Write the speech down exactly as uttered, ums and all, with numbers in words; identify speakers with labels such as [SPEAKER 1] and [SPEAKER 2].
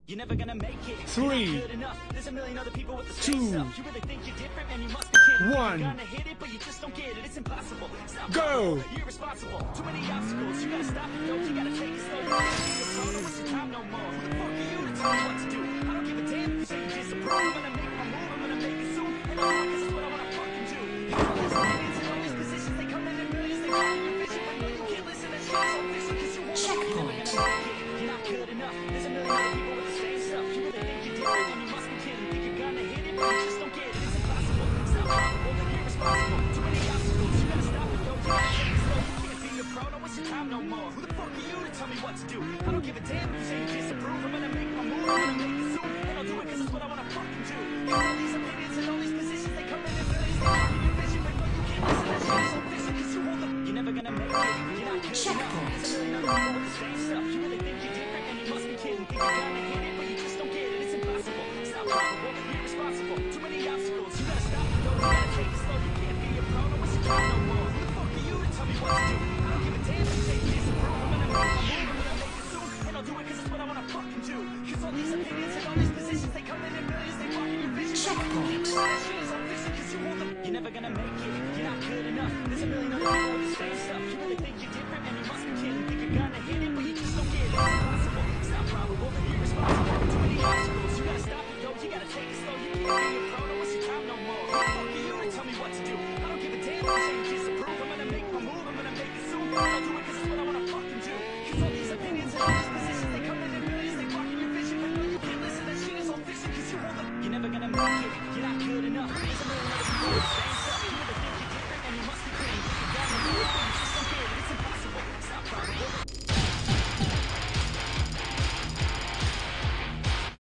[SPEAKER 1] You're never gonna make it.
[SPEAKER 2] Three,
[SPEAKER 1] Good enough. There's a million other people with the
[SPEAKER 2] two,
[SPEAKER 1] same stuff. You really think you're different, man? You must be kidding.
[SPEAKER 2] one.
[SPEAKER 1] You're gonna hit it, but you just don't get it. It's impossible. Stop.
[SPEAKER 2] Go.
[SPEAKER 1] You're irresponsible. Too many obstacles. You gotta stop it, yo. You gotta take it slow. You can't be a pro. Don't waste your time no more. Who the fuck are you to tell me what to do? I don't give a damn if you say you disapprove. I'm gonna make my move. I'm gonna make it soon. And I'm not, 'cause it's what I wanna fucking do. All these opinions and all these positions, they come in in millions. They call you vision, but no, you can't listen. That shit's so official, 'cause you won't. You're never gonna make it. You're not good enough. There's a million other people with the same stuff. You really think you're different, and you must be kidding. Think you're gonna hit it, but you just don't get it. It's impossible. Stop probable, you're irresponsible. Too many obstacles. You gotta stop it, yo. You gotta take it slow. You can't be a pro. Don't waste your time no more. Who the fuck are you to tell me what to do? I don't give a damn if you say you disapprove. I'm gonna make my move. I'm gonna make it soon, and I'll do it 'cause it's what I wanna fucking do. 'Cause all these opinions and all these positions, they come in in millions. They call you vision, but no, you can't listen. That shit is so official, 'cause you won't. You're never gonna make it. You're not good enough. There's a million other people with the same stuff. You really think you're different, and you must be kidding. Think you're gonna hit it, but you just don't get it. It's impossible. Stop probable. You're irresponsible. Too many obstacles. You gotta stop it, yo. You gotta take it slow. You can't be a pro. Don't waste your time no more. Who the fuck are you to tell me what to do? I don't give a damn if you say you disapprove. I'm gonna make my move. I'm gonna make it soon, and I'll do it 'cause it's what I wanna fucking do. 'Cause all these opinions and all these positions, they come in in millions. They block your vision. But you can't listen. That shit is so official, 'cause you won't. You're never gonna make it.